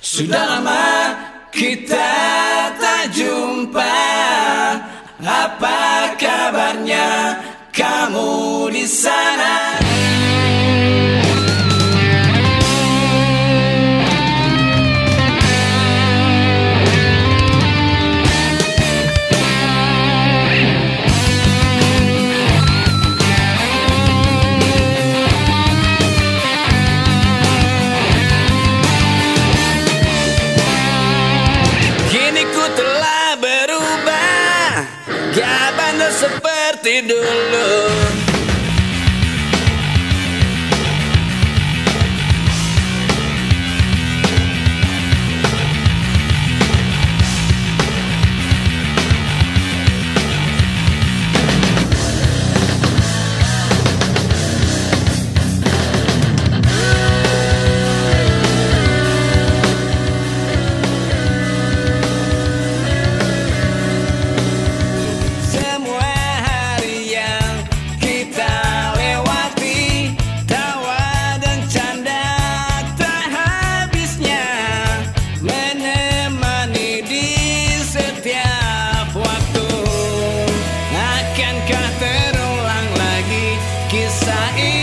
Sudah lama kita tak jumpa. Apa kabarnya kamu di sana? Telah berubah, gak bandel seperti dulu. Kisah ini